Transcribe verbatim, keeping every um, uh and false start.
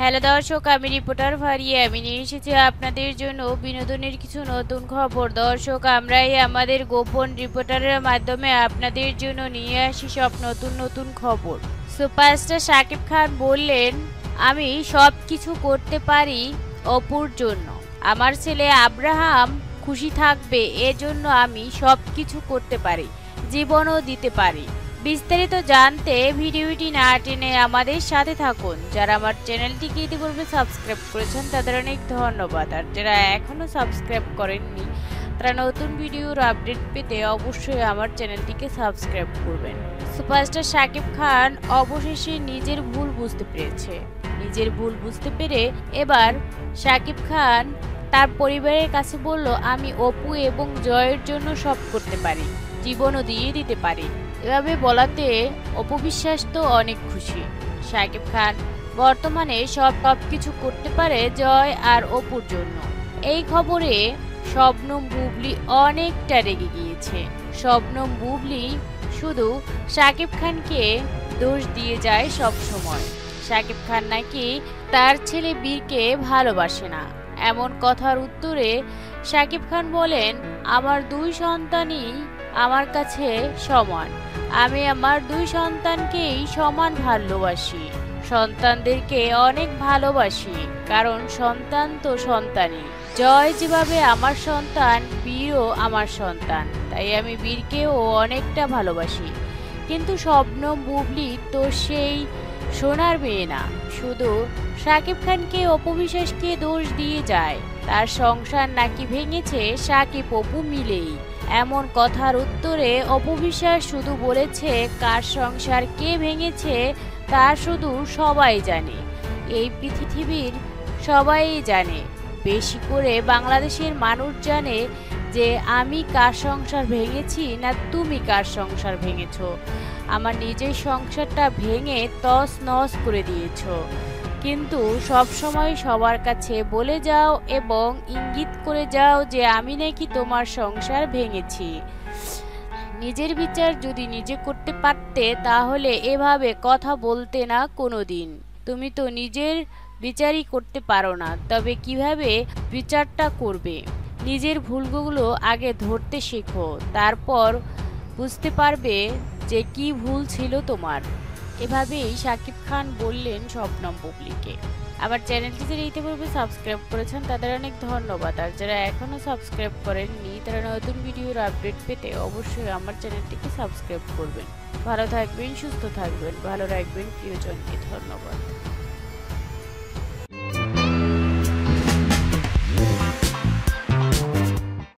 Hello দর্শক, আমি reporter Faria. আমি নিয়ে এসেছি আপনাদের জন্য বিনোদনের কিছু নতুন খবর। দর্শক, আমরাই আমাদের গোপন রিপোর্টারের মাধ্যমে আপনাদের জন্য নিয়ে আসি সব নতুন নতুন খবর। সুপারস্টার শাকিব খান বললেন, আমি সব কিছু করতে পারি অপুর জন্য। আমার ছেলে আব্রাহাম খুশি থাকবে, এজন্য আমি সব কিছু করতে পারি, জীবনও দিতে পারি। বিস্তারিত জানতে ভিডিওটি না টেনে আমাদের সাথে থাকুন। যারা আমার চ্যানেলটিকে ইতিপূর্বে সাবস্ক্রাইব করেছেন তাদের অনেক ধন্যবাদ, আর যারা এখনও সাবস্ক্রাইব করেননি তারা নতুন ভিডিওর আপডেট পেতে অবশ্যই আমার চ্যানেলটিকে সাবস্ক্রাইব করবেন। সুপারস্টার শাকিব খান অবশেষে নিজের ভুল বুঝতে পেরেছে। নিজের ভুল বুঝতে পেরে এবার শাকিব খান তার পরিবারের কাছে বলল, আমি অপু এবং জয়ের জন্য সব করতে পারি, জীবনও দিয়ে দিতে পারি। এভাবে বলাতে অপু বিশ্বাস তো অনেক খুশি। শাকিব খান বর্তমানে সব সব কিছু করতে পারে জয় আর অপুর জন্য। এই খবরে শবনম বুবলি অনেকটা রেগে গিয়েছে। শবনম বুবলি শুধু শাকিব খানকে দোষ দিয়ে যায় সব সময়। শাকিব খান নাকি তার ছেলে বীরকে ভালোবাসে না। এমন কথার উত্তরে শাকিব খান বলেন, আমার দুই সন্তানই আমার কাছে সমান। আমি আমার দুই সন্তানকেই সমান ভালোবাসি, সন্তানদেরকে অনেক ভালোবাসি, কারণ সন্তান তো সন্তানই। জয় যেভাবে আমার সন্তান, বীরও আমার সন্তান, তাই আমি বীরকেও অনেকটা ভালোবাসি। কিন্তু শবনম বুবলি তো সেই সোনার মেয়ে না, শুধু শাকিব খানকে অপু বিশ্বাসকে দোষ দিয়ে যায়। তার সংসার নাকি ভেঙেছে শাকিব অপু মিলেই। এমন কথার উত্তরে অপু বিশ্বাস শুধু বলেছে, কার সংসার কে ভেঙেছে তা শুধু সবাই জানে, এই পৃথিবীর সবাই জানে। বেশি করে বাংলাদেশের মানুষ জানে যে আমি কার সংসার ভেঙেছি না তুমি কার সংসার ভেঙেছ। আমার নিজের সংসারটা ভেঙে তছ নছ করে দিয়েছ, কিন্তু সব সময় সবার কাছে বলে যাও এবং ইঙ্গিত করে যাও যে আমি নাকি তোমার সংসার ভেঙেছি। নিজের বিচার যদি নিজে করতে পারতে তাহলে এভাবে কথা বলতে না কোনোদিন। তুমি তো নিজের বিচারই করতে পারো না, তবে কিভাবে বিচারটা করবে? নিজের ভুলগুলো আগে ধরতে শেখো, তারপর বুঝতে পারবে যে কি ভুল ছিল তোমার। এভাবেই শাকিব খান বললেন শবনম বুবলিকে। আবার চ্যানেলটি যারা ইতিপূর্বে সাবস্ক্রাইব করেছেন তাদের অনেক ধন্যবাদ, আর যারা এখনও সাবস্ক্রাইব করেননি তারা নতুন ভিডিওর আপডেট পেতে অবশ্যই আমার চ্যানেলটিকে সাবস্ক্রাইব করবেন। ভালো থাকবেন, সুস্থ থাকবেন, ভালো রাখবেন প্রিয়জনকে। ধন্যবাদ।